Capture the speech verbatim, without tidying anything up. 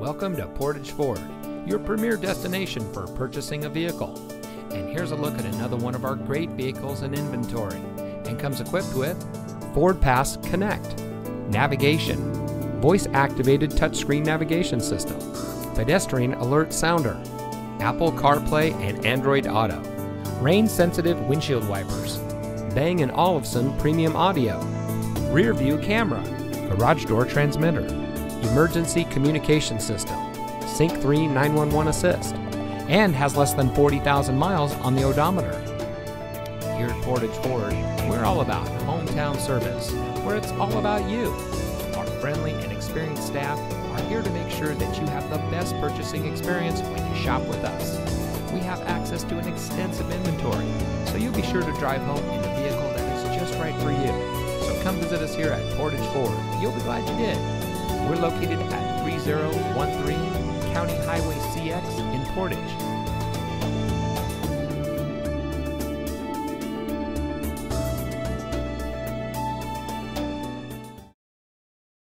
Welcome to Portage Ford, your premier destination for purchasing a vehicle. And here's a look at another one of our great vehicles in inventory, and comes equipped with Ford Pass Connect, navigation, voice-activated touchscreen navigation system, pedestrian alert sounder, Apple CarPlay and Android Auto, rain-sensitive windshield wipers, Bang and Olufsen premium audio, rear view camera, garage door transmitter, emergency communication system, Sync three nine one one assist, and has less than forty thousand miles on the odometer. Here at Portage Ford, we're all about hometown service, where it's all about you. Our friendly and experienced staff are here to make sure that you have the best purchasing experience when you shop with us. We have access to an extensive inventory, so you'll be sure to drive home in a vehicle that is just right for you. So come visit us here at Portage Ford. You'll be glad you did. We're located at three zero one three County Highway C X in Portage.